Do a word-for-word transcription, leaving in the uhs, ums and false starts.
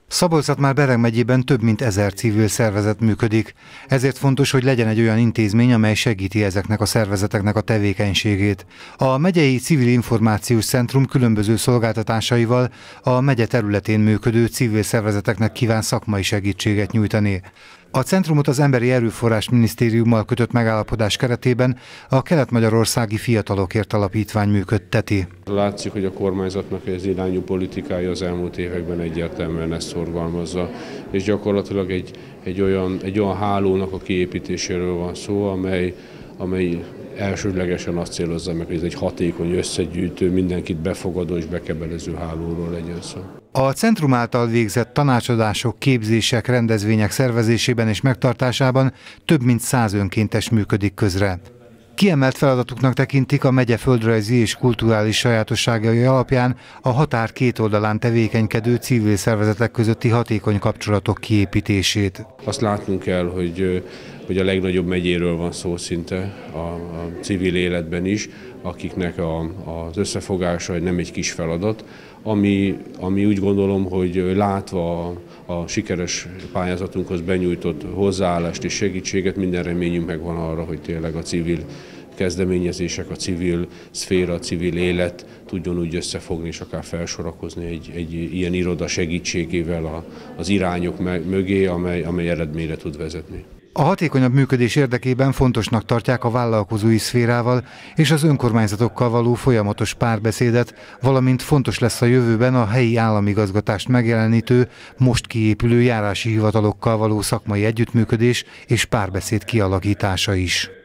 Szabolcs-Szatmár-Bereg megyében több mint ezer civil szervezet működik. Ezért fontos, hogy legyen egy olyan intézmény, amely segíti ezeknek a szervezeteknek a tevékenységét. A megyei Civil Információs Centrum különböző szolgáltatásaival a megye területén működő civil szervezeteknek kíván szakmai segítséget nyújtani. A centrumot az Emberi Erőforrás Minisztériummal kötött megállapodás keretében a Kelet-Magyarországi Fiatalokért Alapítvány működteti. Látszik, hogy a kormányzatnak ez irányú politikája az elmúlt években egyértelműen ezt szorgalmazza, és gyakorlatilag egy, egy, olyan, egy olyan hálónak a kiépítéséről van szó, amely, amely elsődlegesen azt célozza meg, hogy ez egy hatékony, összegyűjtő, mindenkit befogadó és bekebelező hálóról legyen szó. A centrum által végzett tanácsadások, képzések, rendezvények szervezésében és megtartásában több mint száz önkéntes működik közre. Kiemelt feladatuknak tekintik a megye földrajzi és kulturális sajátosságai alapján a határ két oldalán tevékenykedő civil szervezetek közötti hatékony kapcsolatok kiépítését. Azt látnunk kell, hogy, hogy a legnagyobb megyéről van szó szinte a, a civil életben is, akiknek a, az összefogása nem egy kis feladat, ami, ami úgy gondolom, hogy látva a, a sikeres pályázatunkhoz benyújtott hozzáállást és segítséget, minden reményünk megvan arra, hogy tényleg a civil kezdeményezések, a civil szféra, a civil élet tudjon úgy összefogni és akár felsorakozni egy, egy ilyen iroda segítségével a, az irányok mögé, amely, amely eredményre tud vezetni. A hatékonyabb működés érdekében fontosnak tartják a vállalkozói szférával és az önkormányzatokkal való folyamatos párbeszédet, valamint fontos lesz a jövőben a helyi államigazgatást megjelenítő, most kiépülő járási hivatalokkal való szakmai együttműködés és párbeszéd kialakítása is.